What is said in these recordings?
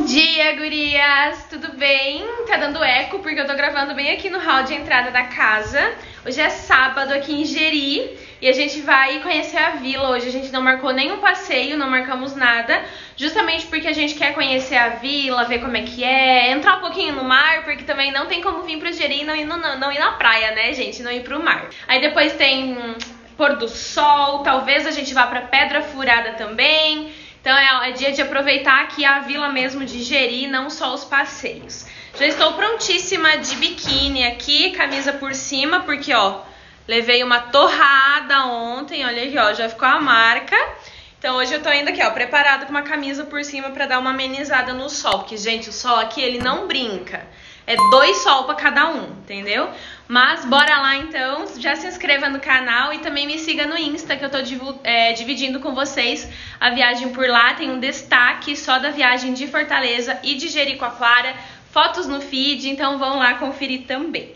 dia, gurias! Tudo bem? Tá dando eco porque eu tô gravando bem aqui no hall de entrada da casa. Hoje é sábado aqui em Jeri e a gente vai conhecer a vila hoje. A gente não marcou nenhum passeio, não marcamos nada, justamente porque a gente quer conhecer a vila, ver como é que é, entrar um pouquinho no mar, porque também não tem como vir pra Jeri e não ir na praia, né, gente? Não ir pro mar. Aí depois tem pôr do sol, talvez a gente vá pra Pedra Furada também. Então é dia de aproveitar aqui a vila mesmo de Jeri, não só os passeios. Já estou prontíssima de biquíni aqui, camisa por cima, porque ó, levei uma torrada ontem, olha aqui ó, já ficou a marca. Então hoje eu tô indo aqui ó, preparada com uma camisa por cima pra dar uma amenizada no sol, porque gente, o sol aqui ele não brinca. É 2 sol pra cada um, entendeu? Mas bora lá então, já se inscreva no canal e também me siga no Insta, que eu tô dividindo com vocês a viagem por lá. Tem um destaque só da viagem de Fortaleza e de Jericoacoara, fotos no feed, então vão lá conferir também.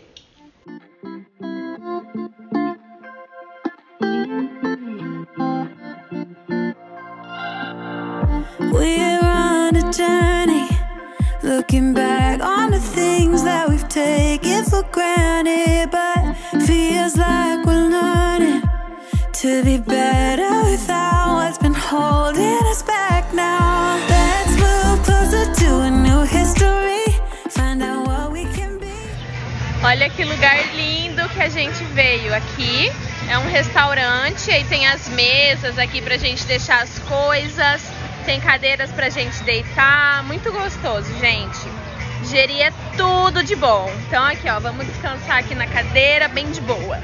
We're on a journey, looking back on the things that we've taken for granted, but feels like we're learning to be better without what's been holding us back now. Let's move closer to a new history, find out what we can be. Olha que lugar lindo que a gente veio aqui. É um restaurante, aí tem as mesas aqui pra gente deixar as coisas. Tem cadeiras pra gente deitar, muito gostoso, gente. Jeri é tudo de bom. Então aqui ó, vamos descansar aqui na cadeira, bem de boa.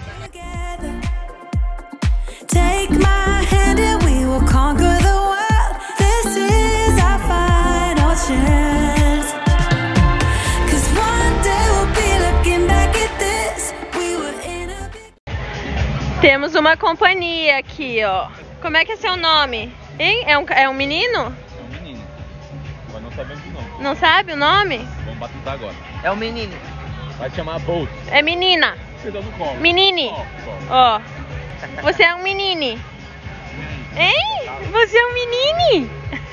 Take my hand and we will conquer the world. This is our final chance. 'Cause one day we'll be looking back at this. We were in a big... Temos uma companhia aqui, ó. Como é que é seu nome? Hein? É um menino? É um menino, mas não sabemos o nome. Não sabe o nome? Vamos batizar agora. É um menino. Vai chamar Bolt. É menina. Você dá no colo. Menine. Ó. Você é um menine. Hein? Você é um menine.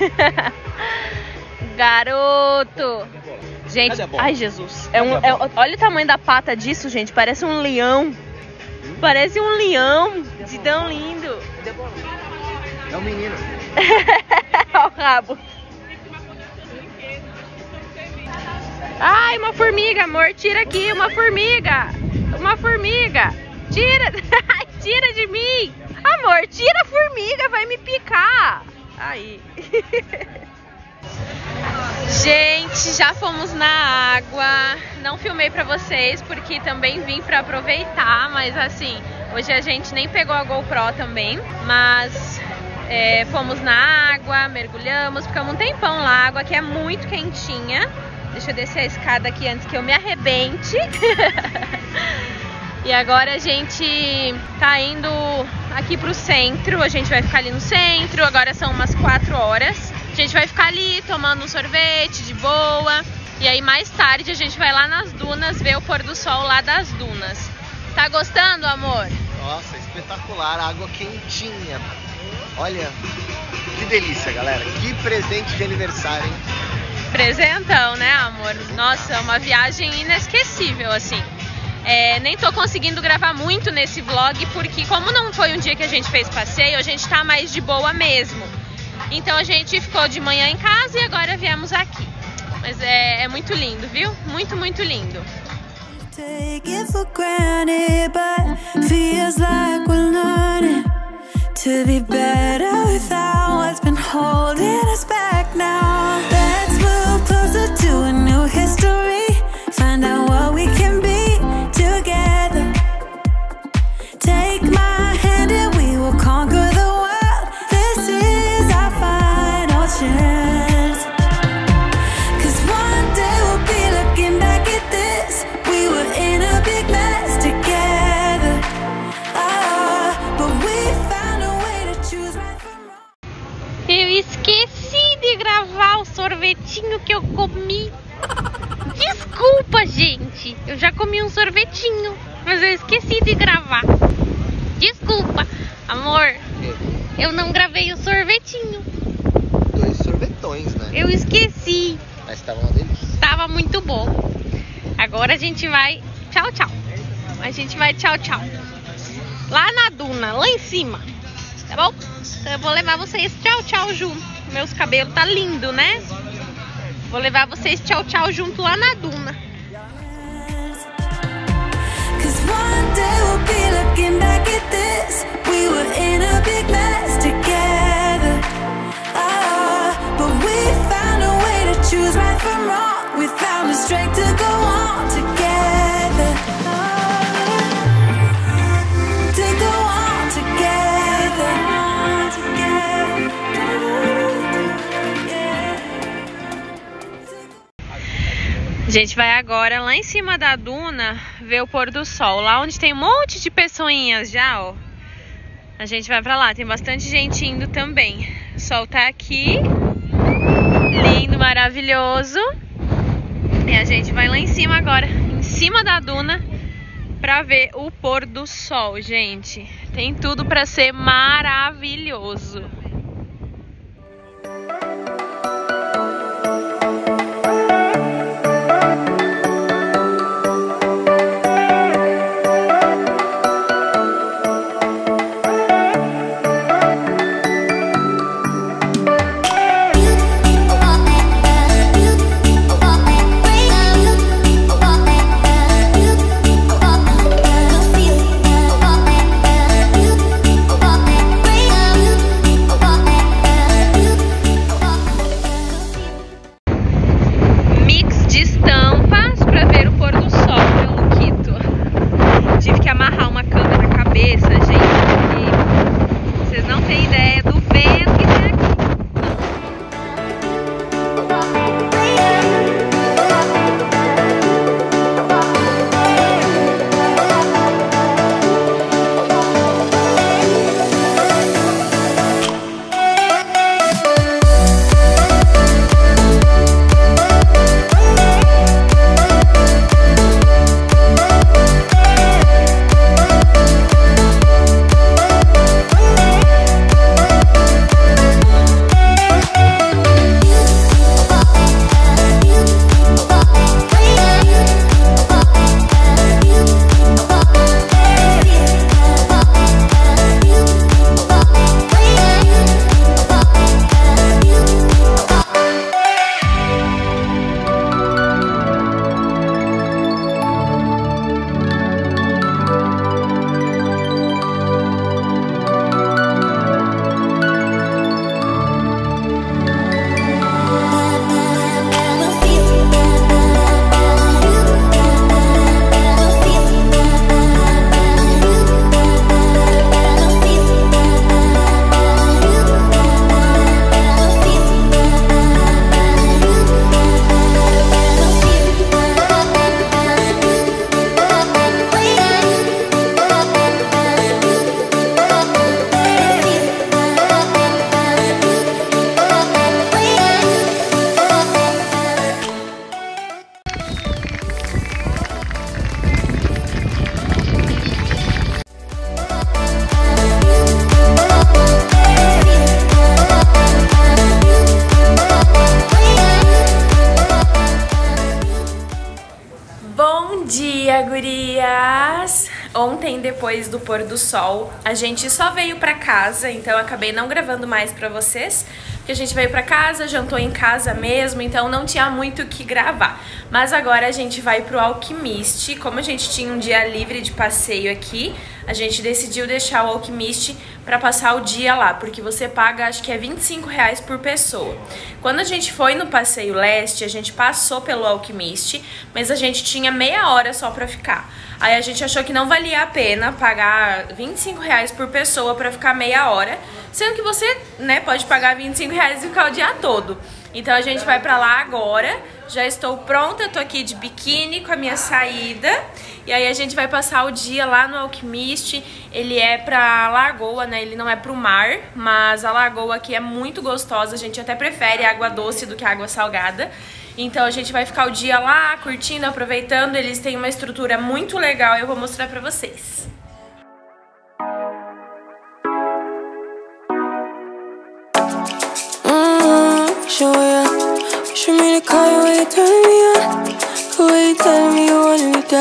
Garoto. Gente, ai Jesus. Olha o tamanho da pata disso, gente. Parece um leão. Parece um leão. De tão lindo. É um menino. Olha o rabo. Ai, uma formiga, amor. Tira aqui, uma formiga. Uma formiga. Tira. Tira de mim. Amor, tira a formiga, vai me picar. Aí. Gente, já fomos na água. Não filmei pra vocês porque também vim pra aproveitar, mas assim, hoje a gente nem pegou a GoPro também, mas fomos na água, mergulhamos, ficamos um tempão lá. A água aqui é muito quentinha. Deixa eu descer a escada aqui antes que eu me arrebente. E agora a gente tá indo aqui pro centro. A gente vai ficar ali no centro. Agora são umas 4 horas. A gente vai ficar ali tomando um sorvete de boa. E aí mais tarde a gente vai lá nas dunas ver o pôr do sol lá das dunas. Tá gostando, amor? Nossa, espetacular, água quentinha. Olha, que delícia, galera. Que presente de aniversário, hein? Presentão, né, amor? Nossa, uma viagem inesquecível, assim. Nem tô conseguindo gravar muito nesse vlog, porque como não foi um dia que a gente fez passeio, a gente tá mais de boa mesmo. Então a gente ficou de manhã em casa e agora viemos aqui. Mas é muito lindo, viu? Muito, muito lindo. Take it for granted, but feels like we're learning to be better without what's been holding us back now. Let's move closer to a new history, find out what we can be together. Take my hand and we will conquer the world. This is our final chance. 'Cause one day we'll be looking back at this. We were in a big mess together. But we found a way to choose right from wrong. Eu esqueci de gravar o sorvetinho que eu comi. Desculpa, gente. Eu já comi um sorvetinho, mas eu esqueci de gravar. Desculpa, amor. Eu não gravei o sorvetinho. 2 sorvetões, né? Eu esqueci. Mas tava uma delícia. Tava muito bom. Agora a gente vai tchau, tchau. A gente vai tchau, tchau. Lá na duna, lá em cima. Tá bom? Então eu vou levar vocês tchau, tchau junto. Meus cabelos tá lindo, né? Vou levar vocês tchau, tchau junto lá na duna. Cause one day we'll be looking back at this. We were in a big mess together. But we found a way to choose right from wrong. We found the strength to go on together. To go on together. A gente vai agora lá em cima da duna ver o pôr do sol. Lá onde tem um monte de pessoinhas já, ó. A gente vai pra lá. Tem bastante gente indo também. O sol tá aqui. Lindo, maravilhoso. E a gente vai lá em cima agora, em cima da duna, pra ver o pôr do sol, gente. Tem tudo pra ser maravilhoso. Gurias! Ontem, depois do pôr do sol, a gente só veio pra casa, então eu acabei não gravando mais pra vocês, porque a gente veio pra casa, jantou em casa mesmo, então não tinha muito o que gravar. Mas agora a gente vai pro Alquimiste. Como a gente tinha um dia livre de passeio aqui, a gente decidiu deixar o Alquimiste pra passar o dia lá, porque você paga, acho que é R$25 por pessoa. Quando a gente foi no Passeio Leste, a gente passou pelo Alquimiste, mas a gente tinha meia hora só pra ficar. Aí a gente achou que não valia a pena pagar R$25 por pessoa pra ficar meia hora, sendo que você, né, pode pagar R$25 e ficar o dia todo. Então a gente vai pra lá agora. Já estou pronta, tô aqui de biquíni com a minha saída. E aí a gente vai passar o dia lá no Alquimiste. Ele é pra lagoa, né? Ele não é pro mar, mas a lagoa aqui é muito gostosa. A gente até prefere água doce do que água salgada. Então a gente vai ficar o dia lá, curtindo, aproveitando. Eles têm uma estrutura muito legal e eu vou mostrar pra vocês. Show ya. pressuring me to call you when you're turning me on. The way you telling me you want me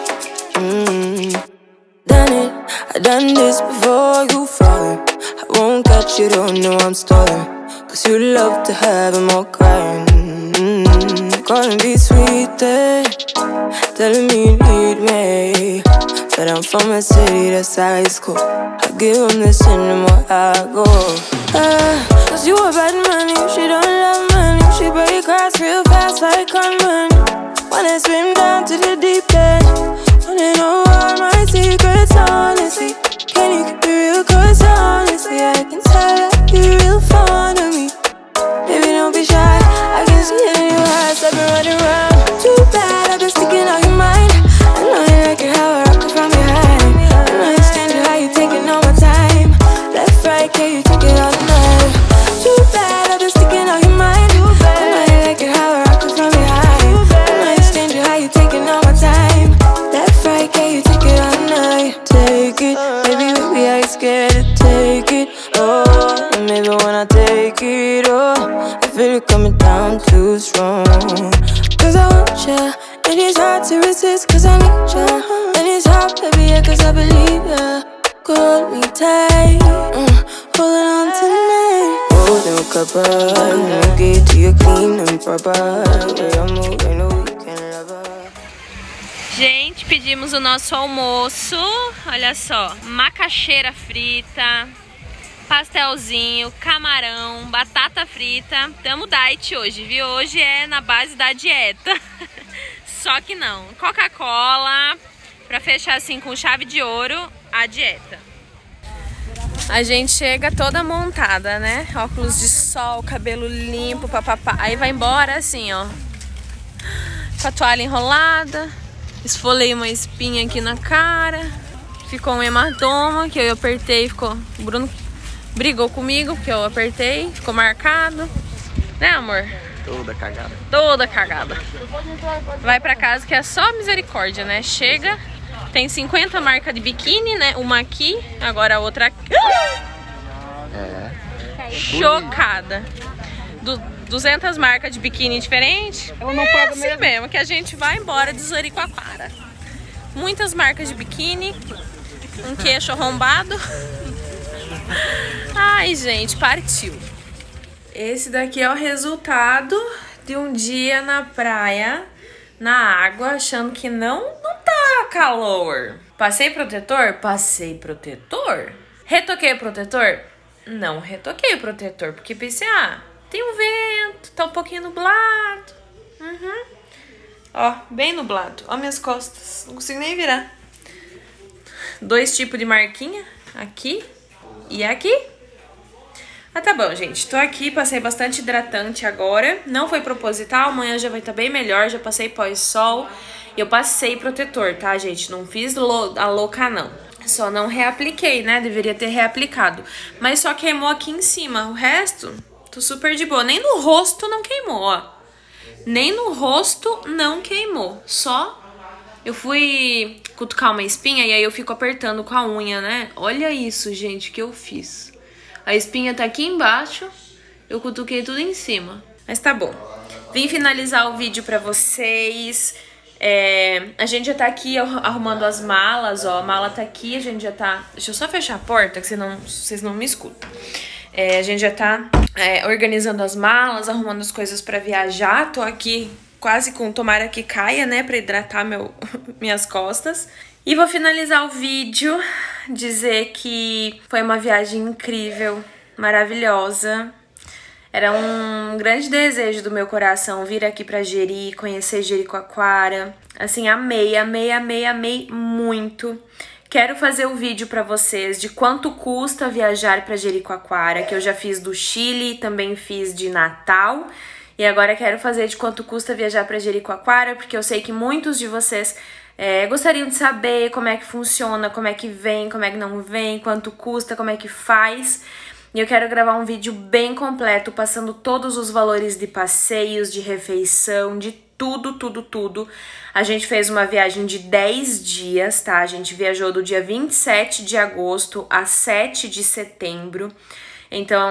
down. Done it, I done this before you falling. I won't catch you, don't know I'm stalling. Cause you love to have them all crying. Calling me sweet, telling me you need me. But I'm from a city that's high school. I give them this anymore, I go. Cause you a bad money, she don't love money. She break hearts real fast like con money. Wanna swim down to the deep end. Wanna know all my secrets, honestly. Can you keep it real? Cause honestly, I can tell that you're real fond of me. Baby, don't be shy, I can see it in your eyes. I've been running around. Too bad, I've been sticking on your mind. I know you like it how I rock it from behind. I know you stand it how you taking all my time. Left, right, can you take it all night? Too bad, I've been sticking on your mind. I know you like it how I rock it from behind. I know you stand it how you taking all my time. Left, right, can you take it all night? Take it, baby, baby, I ain't scared to take it. Oh, and maybe when I take it, oh, I feel it coming down too strong. Cause I want ya, and it's hard to resist. Cause I need ya, and it's hard, baby, yeah, cause I believe ya. Hold me tight, holding on tonight. Holding a cuppa, no get to you clean and proper. Yeah, I'm moving a weekend lover. Gente, pedimos o nosso almoço. Olha só, macaxeira frita, pastelzinho, camarão, batata frita. Tamo diet hoje, viu? Hoje é na base da dieta. Só que não. Coca-Cola, pra fechar assim com chave de ouro, a dieta. A gente chega toda montada, né? Óculos de sol, cabelo limpo, papapá. Aí vai embora assim, ó. Com a toalha enrolada. Esfolei uma espinha aqui na cara. Ficou um hematoma que eu apertei, ficou... O Bruno brigou comigo porque eu apertei, ficou marcado. Né, amor? Toda cagada. Toda cagada. Vai pra casa que é só misericórdia, né? Chega, tem 50 marcas de biquíni, né? Uma aqui, agora a outra aqui. Chocada. 200 marcas de biquíni diferentes. Eu não pago assim mesmo que a gente vai embora de Jericoacoara. Muitas marcas de biquíni. Um queixo arrombado. Ai, gente, partiu. Esse daqui é o resultado de um dia na praia, na água, achando que não tá calor. Passei protetor? Passei protetor. Retoquei o protetor? Não retoquei o protetor, porque pensei, tem um vento, tá um pouquinho nublado. Ó, bem nublado. Ó minhas costas, não consigo nem virar. 2 tipos de marquinha, aqui e aqui. Tá bom, gente. Tô aqui, passei bastante hidratante agora. Não foi proposital, amanhã já vai estar bem melhor. Já passei pós-sol. Eu passei protetor, tá, gente? Não fiz a louca, não. Só não reapliquei, né? Deveria ter reaplicado. Mas só queimou aqui em cima. O resto, tô super de boa. Nem no rosto não queimou, ó. Nem no rosto não queimou. Só eu fui cutucar uma espinha e aí eu fico apertando com a unha, né? Olha isso, gente, que eu fiz. A espinha tá aqui embaixo, eu cutuquei tudo em cima. Mas tá bom. Vim finalizar o vídeo pra vocês. A gente já tá aqui arrumando as malas, ó. A mala tá aqui, a gente já tá... Deixa eu só fechar a porta, que vocês não me escutam. A gente já tá organizando as malas, arrumando as coisas pra viajar. Tô aqui quase com tomara que caia, né? Pra hidratar minhas costas. E vou finalizar o vídeo, dizer que foi uma viagem incrível, maravilhosa. Era um grande desejo do meu coração vir aqui pra Jeri, conhecer Jericoacoara. Assim, amei, amei, amei, amei muito. Quero fazer o vídeo pra vocês de quanto custa viajar pra Jericoacoara, que eu já fiz do Chile, também fiz de Natal. E agora quero fazer de quanto custa viajar pra Jericoacoara, porque eu sei que muitos de vocês gostariam de saber como é que funciona, como é que vem, como é que não vem, quanto custa, como é que faz. E eu quero gravar um vídeo bem completo, passando todos os valores de passeios, de refeição, de tudo, tudo, tudo. A gente fez uma viagem de 10 dias, tá? A gente viajou do dia 27 de agosto a 7 de setembro. Então,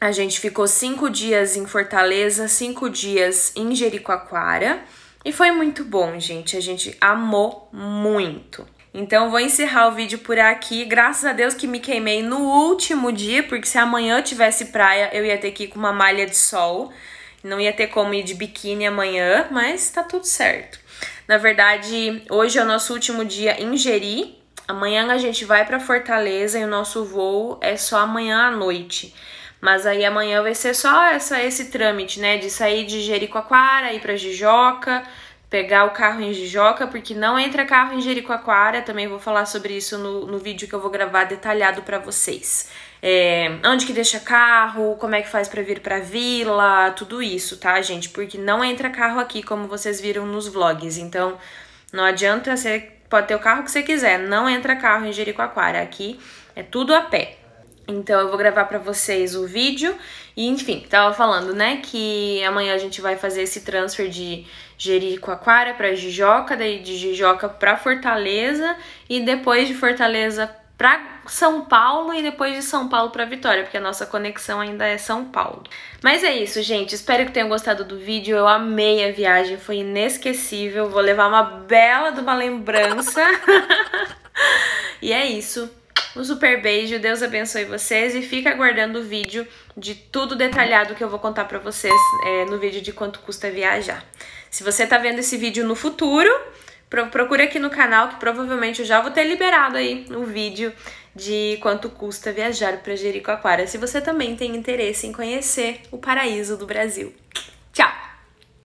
A gente ficou 5 dias em Fortaleza, 5 dias em Jericoacoara. E foi muito bom, gente. A gente amou muito. Então, vou encerrar o vídeo por aqui. Graças a Deus que me queimei no último dia, porque se amanhã tivesse praia, eu ia ter que ir com uma malha de sol. Não ia ter como ir de biquíni amanhã, mas tá tudo certo. Na verdade, hoje é o nosso último dia em Jeri. Amanhã a gente vai pra Fortaleza e o nosso voo é só amanhã à noite. Mas aí amanhã vai ser só esse trâmite, né? De sair de Jericoacoara, ir pra Jijoca, pegar o carro em Jijoca, porque não entra carro em Jericoacoara. Também vou falar sobre isso no vídeo que eu vou gravar detalhado pra vocês. Onde que deixa carro, como é que faz pra vir pra vila, tudo isso, tá, gente? Porque não entra carro aqui, como vocês viram nos vlogs. Então, não adianta, você pode ter o carro que você quiser, não entra carro em Jericoacoara. Aqui é tudo a pé. Então eu vou gravar pra vocês o vídeo e, enfim, tava falando, né, que amanhã a gente vai fazer esse transfer de Jericoacoara pra Jijoca, daí de Jijoca pra Fortaleza e depois de Fortaleza pra São Paulo e depois de São Paulo pra Vitória, porque a nossa conexão ainda é São Paulo. Mas é isso, gente, espero que tenham gostado do vídeo, eu amei a viagem, foi inesquecível, vou levar uma bela de uma lembrança. E é isso. Um super beijo, Deus abençoe vocês e fica aguardando o vídeo de tudo detalhado que eu vou contar pra vocês no vídeo de quanto custa viajar. Se você tá vendo esse vídeo no futuro, procure aqui no canal que provavelmente eu já vou ter liberado aí o vídeo de quanto custa viajar pra Jericoacoara. Se você também tem interesse em conhecer o paraíso do Brasil. Tchau!